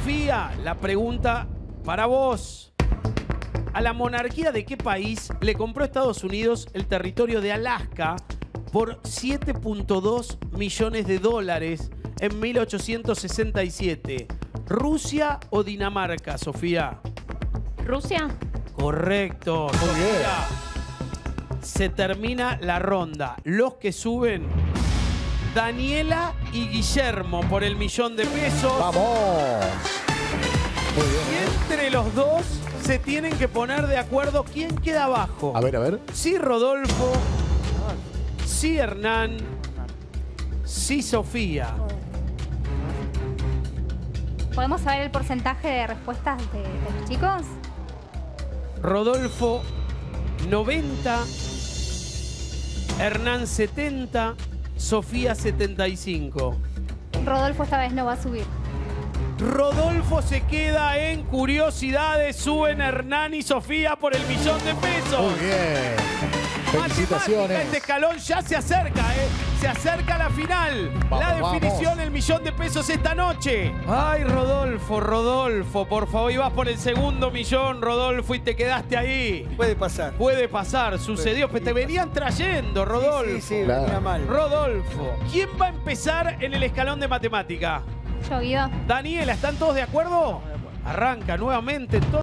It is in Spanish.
Sofía, la pregunta para vos. ¿A la monarquía de qué país le compró Estados Unidos el territorio de Alaska por 7.2 millones de dólares en 1867? ¿Rusia o Dinamarca, Sofía? ¿Rusia? Correcto, Sofía. Se termina la ronda. Los que suben, Daniela y Guillermo por el $1.000.000 de pesos. ¡Vamos! Muy bien. Y entre los dos se tienen que poner de acuerdo quién queda abajo. A ver. Sí, Rodolfo. Sí, Hernán. Sí, Sofía. ¿Podemos saber el porcentaje de respuestas de los chicos? Rodolfo, 90. Hernán, 70. Sofía, 75. Rodolfo esta vez no va a subir. Rodolfo se queda en curiosidades. Suben Hernán y Sofía por el $1.000.000 de pesos. Muy bien. Felicitaciones. Este escalón ya se acerca, ¿eh? Se acerca a la final. Vamos, la definición, el $1.000.000 de pesos esta noche. Ay, Rodolfo, por favor. Ibas por el segundo millón, Rodolfo, y te quedaste ahí. Puede pasar. Puede pasar, sucedió. Pero te venían trayendo, Rodolfo. Sí, Claro. venía mal. Rodolfo. ¿Quién va a empezar en el escalón de matemática? Yo, Guido. Daniela, ¿están todos de acuerdo? Arranca nuevamente.